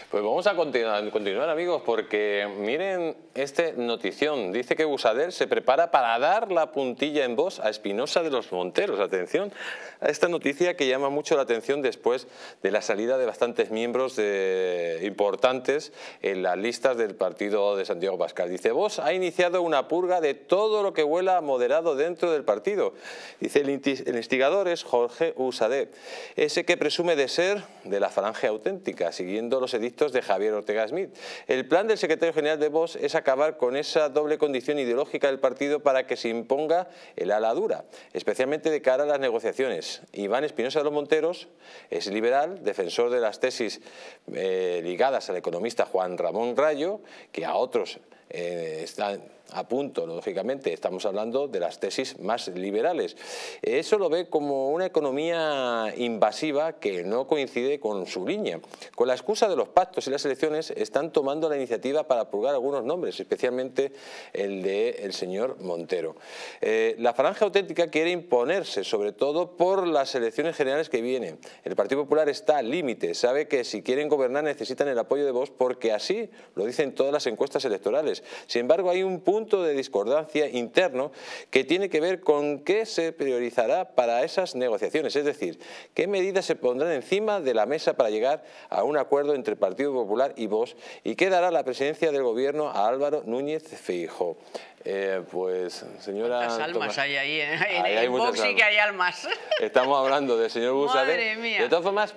Pues vamos a continuar, amigos, porque miren esta notición. Dice que Busadel se prepara para dar la puntilla en Vox a Espinosa de los Monteros. Atención a esta noticia que llama mucho la atención después de la salida de bastantes miembros importantes en las listas del partido de Santiago Abascal. Dice, Vox ha iniciado una purga de todo lo que huela a moderado dentro del partido. Dice, el instigador es Jorge Busadel, ese que presume de ser de la falange auténtica, siguiendo los edictos de Javier Ortega Smith. El plan del secretario general de Vox es acabar con esa doble condición ideológica del partido para que se imponga el ala dura, especialmente de cara a las negociaciones. Iván Espinosa de los Monteros es liberal, defensor de las tesis ligadas al economista Juan Ramón Rayo, que a otros están a punto, lógicamente, estamos hablando de las tesis más liberales. Eso lo ve como una economía invasiva que no coincide con su línea. Con la excusa de los pactos y las elecciones están tomando la iniciativa para purgar algunos nombres, especialmente el del señor Montero. La falange auténtica quiere imponerse, sobre todo por las elecciones generales que vienen. El Partido Popular está al límite, sabe que si quieren gobernar necesitan el apoyo de Vox porque así lo dicen todas las encuestas electorales. Sin embargo, hay un punto de discordancia interno que tiene que ver con qué se priorizará para esas negociaciones, es decir, qué medidas se pondrán encima de la mesa para llegar a un acuerdo entre el Partido Popular y Vox y qué dará la presidencia del gobierno a Álvaro Núñez Feijóo. Pues señora... ¿Cuántas almas hay ahí? Hay en Vox sí que hay almas. Estamos hablando del señor Busadel. Madre mía. De todas formas,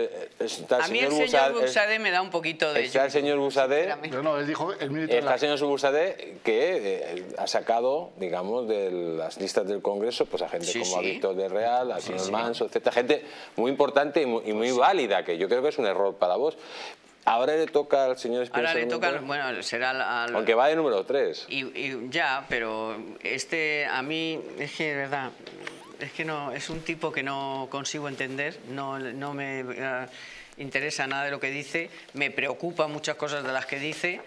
a mí el señor Busadel me da un poquito de... Está el señor Busadel... No, él dijo el militar. Está el señor Busadel que ha sacado, digamos, de las listas del Congreso pues a gente como a Víctor del Real, al señor Manso, etcétera. Gente muy importante y muy válida, que yo creo que es un error para vos. Ahora le toca al señor Espinosa. Ahora le toca, bueno, será al... Aunque va de número 3. Y ya, pero a mí, es que de verdad, es que no, es un tipo que no consigo entender, no me interesa nada de lo que dice, me preocupa muchas cosas de las que dice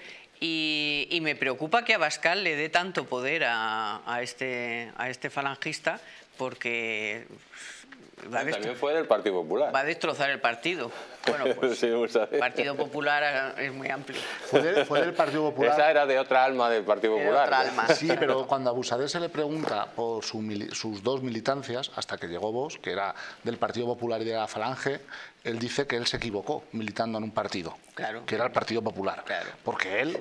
y me preocupa que Abascal le dé tanto poder a este falangista porque... También fue del Partido Popular. Va a destrozar el partido. Bueno, pues el Partido Popular es muy amplio. Fue del Partido Popular. Esa era de otra alma del Partido Popular. Otra alma. Sí, pero cuando a Busadel se le pregunta por sus dos militancias, hasta que llegó Vox, que era del Partido Popular y de la Falange, él dice que él se equivocó militando en un partido, que era el Partido Popular. Claro. Porque él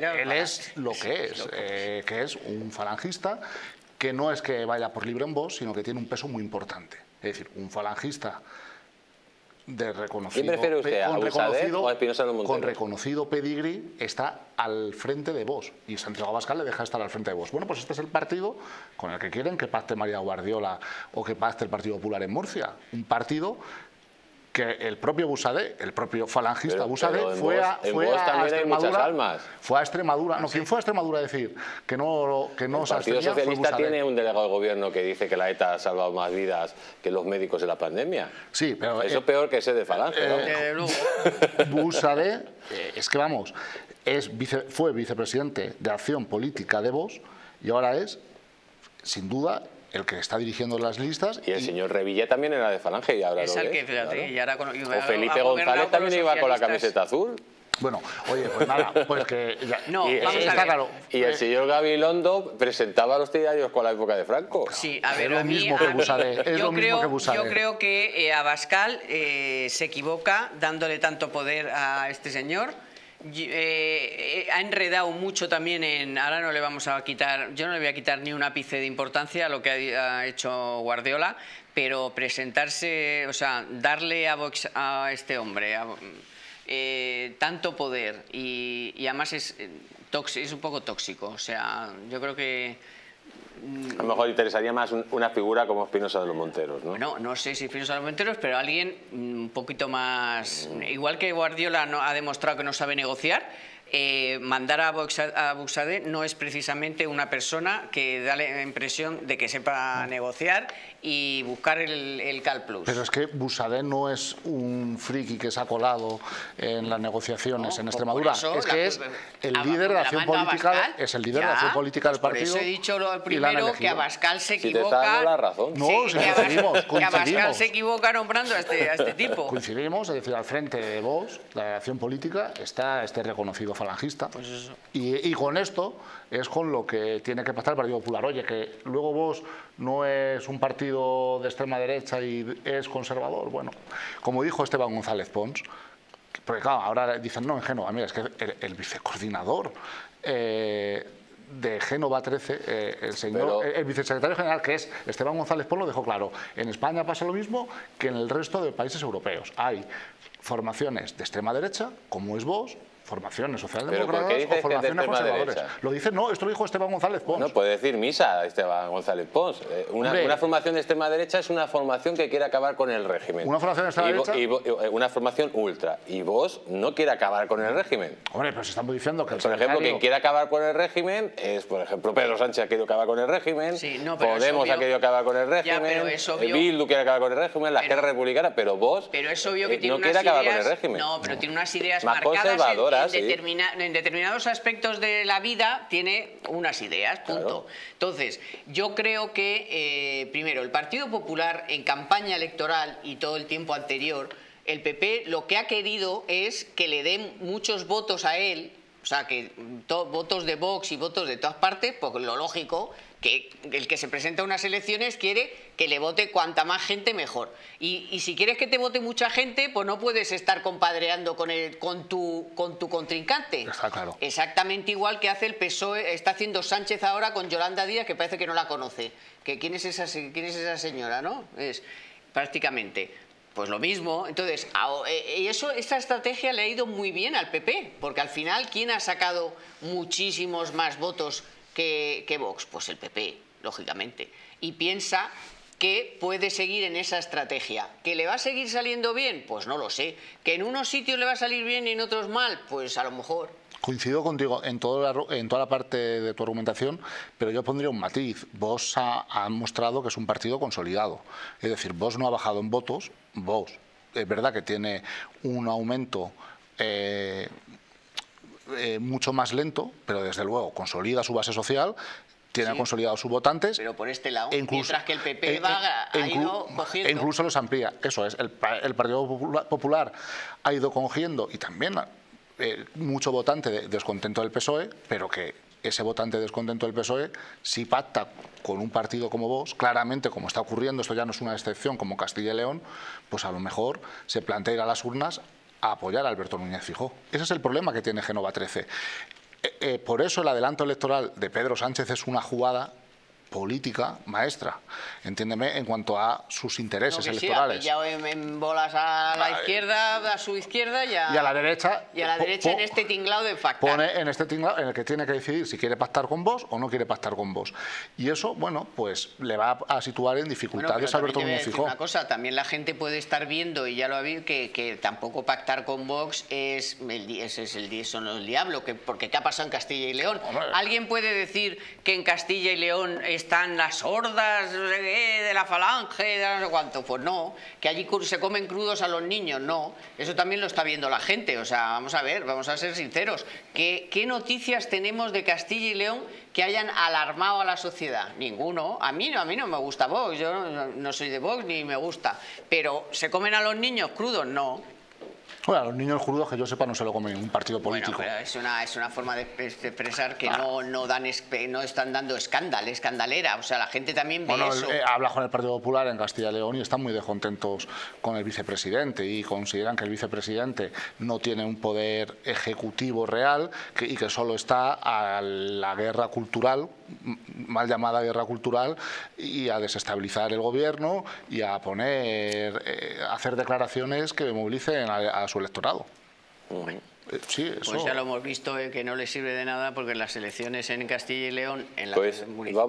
es lo que es, que es un falangista que no es que vaya por libre en Vox, sino que tiene un peso muy importante. Es decir, un falangista de reconocido... ¿Quién prefiere usted, a Busadel o a Espinosa de los Monteros? Con reconocido pedigrí está al frente de Vox y Santiago Abascal le deja estar al frente de Vox. Bueno, pues este es el partido con el que quieren que pacte María Guardiola o que pacte el Partido Popular en Murcia. Un partido que el propio Busadel, el propio falangista Busadel, fue a Extremadura. Fue a Extremadura. No, ¿quién fue a Extremadura a decir que no el Partido Socialista tiene un delegado del gobierno que dice que la ETA ha salvado más vidas que los médicos de la pandemia. Sí, pero eso es peor que ese de Falange, ¿no? Busadel, es que vamos, fue vicepresidente de Acción Política de Vox y ahora es, sin duda, el que está dirigiendo las listas. Y el señor Revilla también era de Falange y ahora es lo el que, es, fíjate, claro. y ahora o Felipe González también iba con la camiseta azul. Bueno, oye, pues nada, pues que... No, vamos a ver. Claro. Y el señor Gabilondo presentaba los diarios con la época de Franco. Sí, a ver, es lo mismo que Busadel. Yo creo que Abascal se equivoca dándole tanto poder a este señor. Ha enredado mucho también ahora no le vamos a quitar, yo no le voy a quitar ni un ápice de importancia a lo que ha hecho Guardiola, pero presentarse, o sea, darle a Vox a este hombre tanto poder y además es un poco tóxico, o sea, yo creo que a lo mejor interesaría más una figura como Espinosa de los Monteros, ¿no? Bueno, no sé si Espinosa de los Monteros, pero alguien un poquito más... Igual que Guardiola ha demostrado que no sabe negociar, mandar a Buxadé no es precisamente una persona que da la impresión de que sepa negociar y buscar el Cal Plus. Pero es que Buxadé no es un friki que se ha colado en las negociaciones en Extremadura. Es que es el líder de acción política, del partido. Por eso he dicho lo primero, que Abascal se equivoca. Si te está dando la razón. No, coincidimos. Que Abascal se equivoca nombrando a este tipo. Coincidimos, es decir, al frente de Vox, la acción política, está este reconocido falangista. Pues eso. Y con esto es con lo que tiene que pasar el Partido Popular. Oye, que luego Vox no es un partido de extrema derecha y es conservador. Bueno, como dijo Esteban González Pons, porque claro, ahora dicen, no, en Génova, mira, es que el vicecoordinador de Génova 13, el vicesecretario general, que es Esteban González Pons, lo dejó claro. En España pasa lo mismo que en el resto de países europeos. Hay formaciones de extrema derecha, como es Vox, formaciones socialdemócratas o formaciones conservadoras. Lo dice, no, esto lo dijo Esteban González Pons. No, puede decir misa Esteban González Pons. Una formación de extrema derecha es una formación que quiere acabar con el régimen. Una formación de extrema derecha. Una formación ultra. Y vos no quiere acabar con el régimen. Hombre, pues estamos diciendo que... Por ejemplo, quien quiere acabar con el régimen es, por ejemplo, Pedro Sánchez ha querido acabar con el régimen, sí, no, Podemos ha querido acabar con el régimen, pero es obvio, Bildu quiere acabar con el régimen, la Esquerra Republicana, pero vos es obvio que tiene no quiere acabar con el régimen. No, pero tiene unas ideas más marcadas conservadoras, en determinados aspectos de la vida, tiene unas ideas, punto. Claro. Entonces, yo creo que, primero, el Partido Popular en campaña electoral y todo el tiempo anterior, el PP lo que ha querido es que le den muchos votos a él, o sea, que votos de Vox y votos de todas partes, porque lo lógico, que el que se presenta a unas elecciones quiere que le vote cuanta más gente mejor. Y si quieres que te vote mucha gente, pues no puedes estar compadreando con tu contrincante. Está claro. Exactamente igual que hace el PSOE, está haciendo Sánchez ahora con Yolanda Díaz, que parece que no la conoce. ¿Quién es esa señora, no? Es prácticamente... Pues lo mismo. Entonces, esta estrategia le ha ido muy bien al PP, porque al final, ¿quién ha sacado muchísimos más votos que Vox? Pues el PP, lógicamente. Y piensa que puede seguir en esa estrategia. ¿Que le va a seguir saliendo bien? Pues no lo sé. ¿Que en unos sitios le va a salir bien y en otros mal? Pues a lo mejor. Coincido contigo en toda la parte de tu argumentación, pero yo pondría un matiz. Vox ha mostrado que es un partido consolidado. Es decir, Vox no ha bajado en votos. Vox es verdad que tiene un aumento mucho más lento, pero desde luego consolida su base social, tiene consolidado sus votantes. Pero por este lado, mientras que el PP ha ido cogiendo. E incluso los amplía. Eso es, el Partido Popular ha ido cogiendo y también... mucho votante descontento del PSOE, pero que ese votante descontento del PSOE, si pacta con un partido como Vox, claramente, como está ocurriendo, esto ya no es una excepción, como Castilla y León, pues a lo mejor se plantea ir a las urnas a apoyar a Alberto Núñez Feijóo. Ese es el problema que tiene Génova 13. Por eso el adelanto electoral de Pedro Sánchez es una jugada política maestra, entiéndeme, en cuanto a sus intereses electorales. Sí, ha pillado en bolas a la izquierda, a su izquierda y a la derecha. Y a la derecha en este tinglado de pactar. Pone en este tinglado en el que tiene que decidir si quiere pactar con Vox o no quiere pactar con Vox. Y eso, bueno, pues le va a situar en dificultades a Alberto Núñez Feijóo. Una cosa, también la gente puede estar viendo, y ya lo ha visto, que tampoco pactar con Vox son los diablos, porque ¿qué ha pasado en Castilla y León? ¿Alguien puede decir que en Castilla y León están las hordas de la falange, de no sé cuánto? Pues no. Que allí se comen crudos a los niños, no. Eso también lo está viendo la gente. O sea, vamos a ver, vamos a ser sinceros. ¿Qué noticias tenemos de Castilla y León que hayan alarmado a la sociedad? Ninguno. A mí no me gusta Vox. Yo no soy de Vox ni me gusta. Pero ¿se comen a los niños crudos? No. Bueno, a los niños crudos, que yo sepa, no se lo comen un partido político. Bueno, pero es una forma de expresar que no están dando escandalera. O sea, la gente también ve eso. Habla con el Partido Popular en Castilla y León y están muy descontentos con el vicepresidente y consideran que el vicepresidente no tiene un poder ejecutivo real y que solo está a la guerra cultural, mal llamada guerra cultural, y a desestabilizar el gobierno y a hacer declaraciones que movilicen a su electorado. Sí, eso. Pues ya lo hemos visto, que no le sirve de nada, porque las elecciones en Castilla y León, en la